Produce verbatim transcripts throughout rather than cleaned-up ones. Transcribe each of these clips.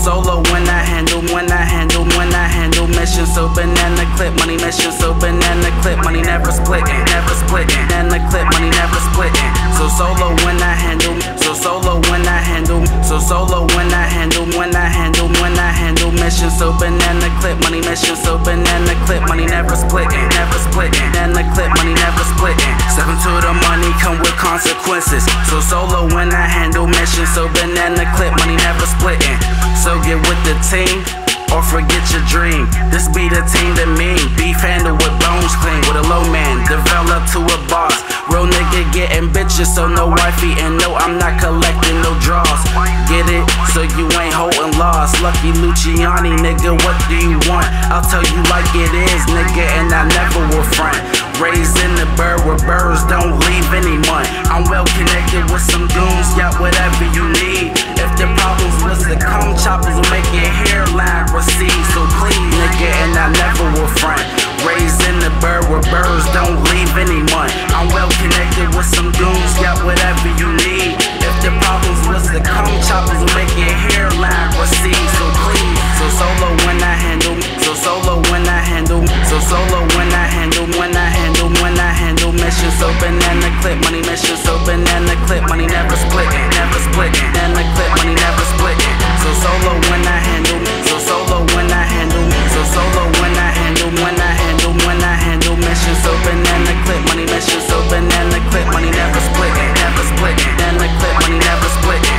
solo when I handle, when I handle, when I handle mission. So banana clip money mission. So banana clip money never splitting, never splitting. Banana clip money never splitting. So solo when I handle, so solo when I handle, so solo when I handle, when I handle, when I handle mission. So banana clip money mission. So banana clip money never splitting, never splitting. Banana clip money never splitting. Step into the money come with consequences. So solo when I handle mission. So banana clip money never splitting. So get with the team or forget your dream. This be the team that mean. Beef handle with bones clean. With a low man, develop to a boss. Real nigga getting bitches, so no wifey. And no, I'm not collecting no draws. Get it? So you ain't holding loss. Lucky Luciani, nigga, what do you want? I'll tell you like it is, nigga, and I never will front. Raised in the bird where birds don't leave anyone. I'm well connected with some goons, got whatever you need. If the problems was to come, choppers will make your hairline recede. So please, nigga, and I never will front. Raised in the bird where birds don't leave anyone. I'm well connected with some goons, got whatever you need. If the problems was to come, choppers will make your hairline recede. So please, so solo when I handle, so solo when I handle, so solo when I handle, when I handle, when I handle mission. So banana clip money mission. So banana clip money never splitting, never splitting. Banana clip money never splitting. So solo when I handle, so solo when I handle, so solo when I handle, when I handle, when I handle mission. So banana clip money mission. So banana clip money never splitting, never splitting. Banana clip money never splitting.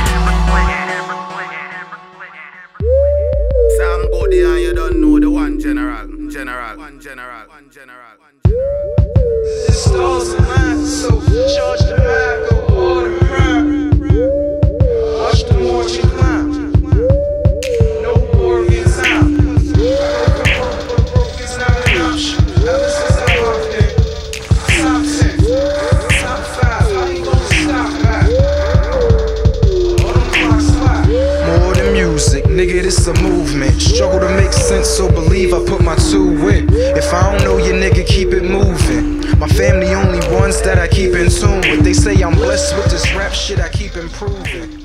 Sam Goody and you don't know the one general, general, one general, one general, one general. This stars in mine, so charge the mind, go all the prime. Watch the more you climb. No boring time. Broke is not an option. Ever since I'm off there, top ten, top five. How you gonna stop that? All them clocks fly. More than music, nigga, this a movement. Struggle to make sense, so believe I put my two in. If I don't know your nigga, keep it moving. My family only ones that I keep in tune with. They say I'm blessed with this rap shit, I keep improving.